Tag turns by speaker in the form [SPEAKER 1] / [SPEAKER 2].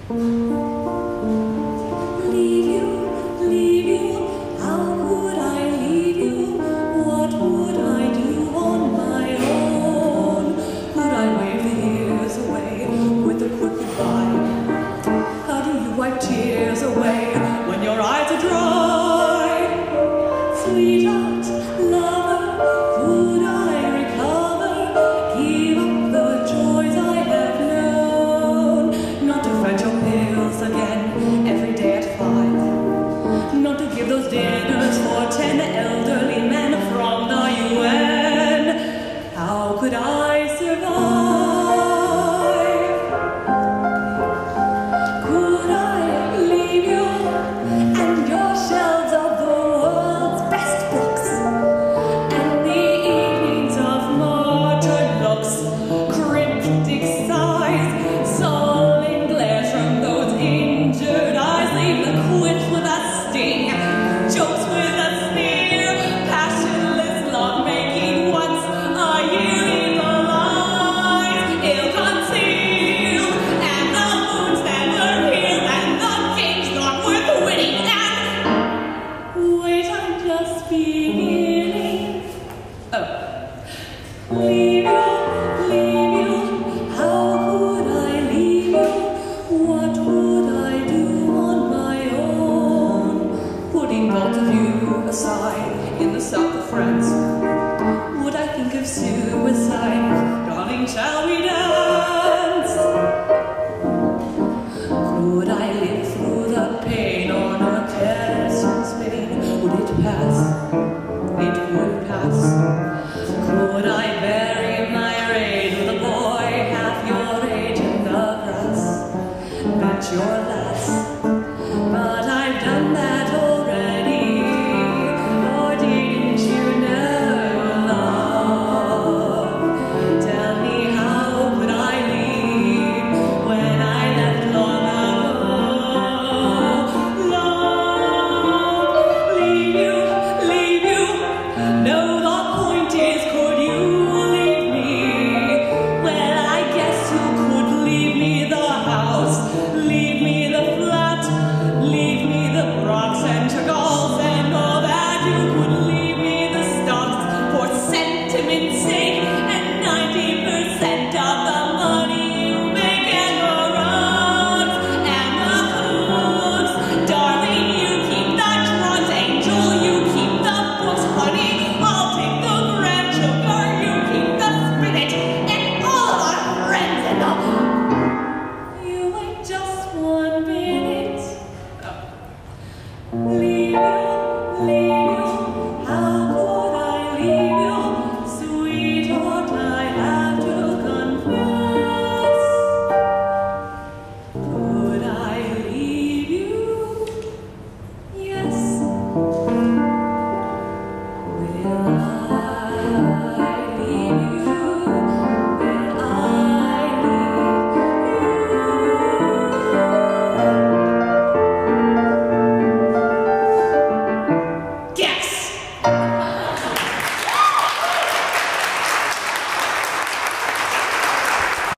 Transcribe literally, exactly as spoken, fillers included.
[SPEAKER 1] Leave you, leave you, how would I leave you? What would I do on my own? Could I wave the years away with a quick goodbye? How do you wipe tears away when your eyes are dry? Sweetheart, lover, would I recover? Give up the joys I have known. Not to fetch your pills again every day at five. Not to give those dinners for ten elderly men from the U N. How could I survive? Could I leave you and your shelves of the world's best books, and the evenings of martyred looks, cryptic sighs, sullen glares from those injured eyes? Leave the quips with a sting, jokes with a sneer, passionless love-making once a year, evil lies, ill-concealed, and the wounds never healed, and the game's not worth winning. And wait, I'm just beginning. Oh. Leave you, leave you, how could I leave you? What would I do on my own? Putting both of you aside in the south of France, would I think of suicide? Darling, shall we dance? Could I live through the pain on a terrace in Spain? Would it pass? It would pass. Could I bury my rage with a boy half your age in the grass? Bet your life